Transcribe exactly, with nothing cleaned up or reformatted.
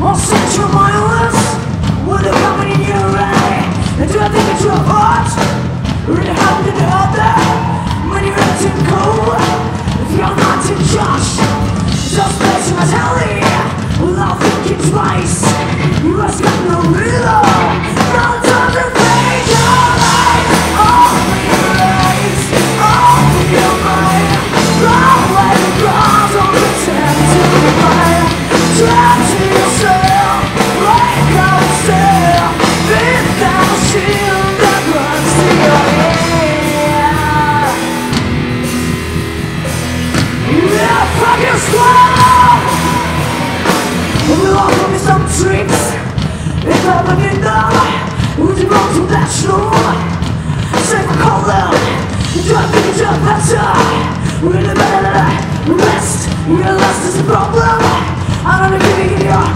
I'll set your mindless with a coming in your eye. And do I think it's your heart? Really happened in the other when you're acting cold. If you're not in charge, just place my telly without thinking twice. You just got no rhythm, no time to fake your life. Open your eyes, open your mind. Don't let it go, don't pretend to fight. Try to yourself, like I was still. Beat that shield that runs to your head. Yeah, fuck your squad. We'll offer me some tricks. If I begin now, would you run to that shore? Say for call them, do I think you're better? Really better rest. Your lust is a problem. I don't give you your